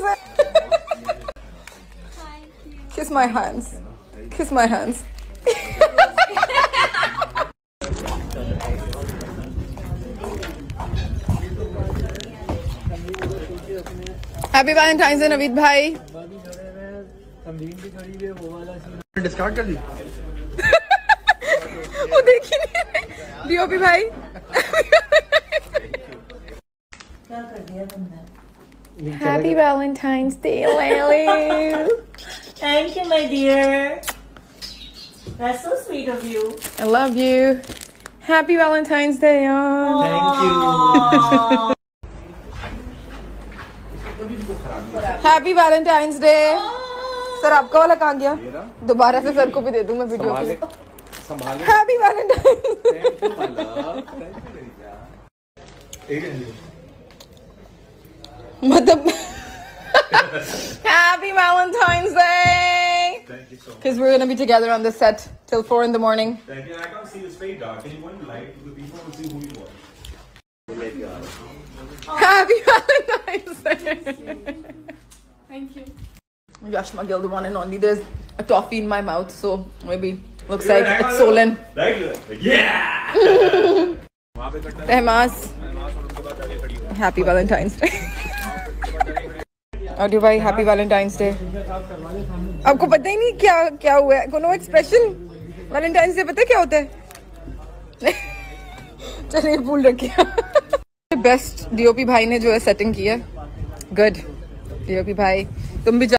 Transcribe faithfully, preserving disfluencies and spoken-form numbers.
से। Kiss my hands. Kiss my hands. Happy Valentine's Day Naveed भाई। Discard कर दी। वो देखी नहीं डीओपी भाई। क्या कर दिया तुमने? Happy Valentine's Day Lily. Thank you, my dear. That's so sweet of you. I love you. Happy Valentine's Day. Thank you. Happy Valentine's Day. Sir आपका वाला कहाँ गया? दोबारा से सर को भी दे दूं मैं वीडियो के लिए। Happy Valentine's. मतलब happy Valentine's Day because we're gonna be together on this set till four in the morning. Thank you. I can't see his face, dog. Can you want to light so the people will see who you are? Happy Valentine's Day. Thank you. Yashma Gill, the one and only. There's a toffee in my mouth, so maybe looks like it's stolen. Yeah. Tehmas. Happy Valentine's Day. और भाई happy Valentine's day. आपको पता ही नहीं क्या क्या हुआ है? कोनो एक्सप्रेशन वैलेंटाइंस डे पता है क्या होता है? चलिए भूल रखिए। बेस्ट डीओपी भाई ने जो है सेटिंग की है। गुड डीओपी भाई, तुम भी